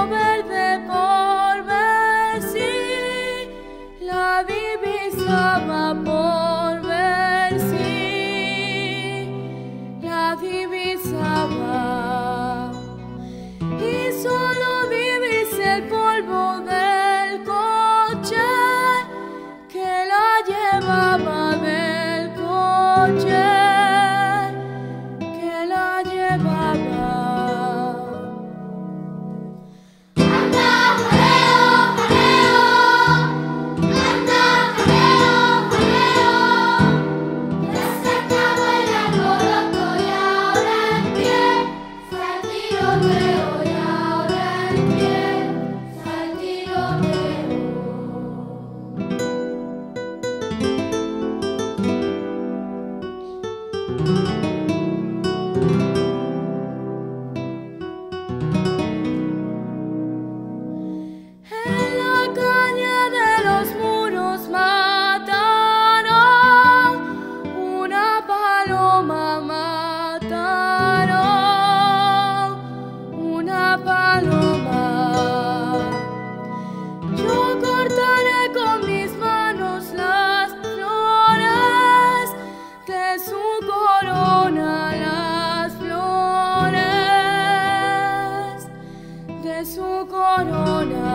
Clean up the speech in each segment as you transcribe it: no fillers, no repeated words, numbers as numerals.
verde por ver si la divisaba, por ver si la divisaba. Y solo divise el polvo del coche que la llevaba, del coche que la llevaba. En la caña de los muros mataron una paloma, mataron una paloma. Yo cortaré con mis manos las flores de su corona, las flores de su corona.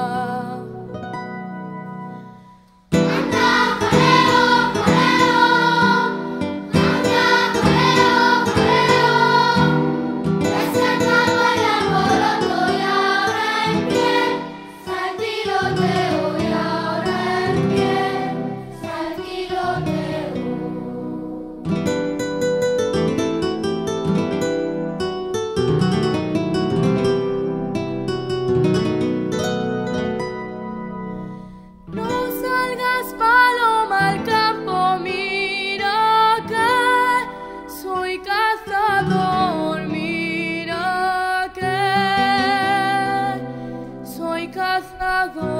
No salgas, paloma, al campo, mira que soy cazador, mira que soy cazador.